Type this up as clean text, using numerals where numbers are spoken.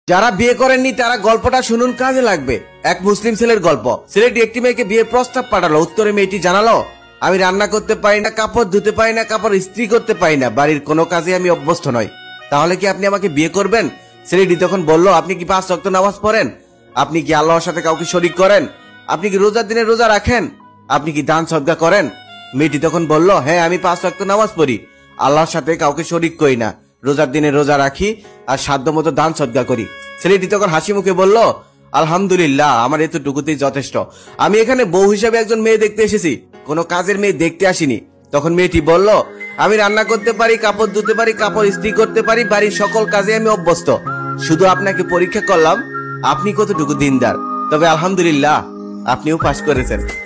যারা বিয়ে করেননি তারা গল্পটা শুনুন, কাজে লাগবে। এক মুসলিম ছেলের গল্প। ছেলেটি একটি মেয়েকে বিয়ের প্রস্তাব পাঠালো। উত্তরে মেয়েটি জানালো, আমি রান্না করতে পারি না, কাপড় ধুতে পারি না, কাপড় ইস্ত্রি করতে পারি না, বাড়ির কোনো কাজে আমি অভ্যস্ত নই। তাহলে কি আপনি আমাকে বিয়ে করবেন? ছেলেটি তখন বলল, আপনি কি 5 ওয়াক্ত নামাজ পড়েন? আপনি কি আল্লাহর সাথে কাউকে শরীক করেন? আপনি কি রোজার দিনে রোজা রাখেন? আপনি কি দান সদকা করেন? মেয়েটি তখন বলল, হ্যাঁ, আমি 5 ওয়াক্ত নামাজ পড়ি, আল্লাহর সাথে কাউকে শরীক করি না, রোজার দিনে রোজা রাখি আর সাধ্যমতো দান সদকা করি। ছেলেটি তখন হাসি মুখে বলল, আলহামদুলিল্লাহ, আমার এতটুকুতেই যথেষ্ট। আমি এখানে বউ হিসাবে একজন মেয়ে দেখতে এসেছি, কোনো কাজের মেয়ে দেখতে আসিনি। তখন মেয়েটি বলল, আমি রান্না করতে পারি, কাপড় ধুতে পারি, কাপড় ইস্ত্রি করতে পারি, বাড়ির সকল কাজে আমি অভ্যস্ত। শুধু আপনাকে পরীক্ষা করলাম আপনি কতটুকু দিনদার। তবে আলহামদুলিল্লাহ, আপনিও পাস করেছেন।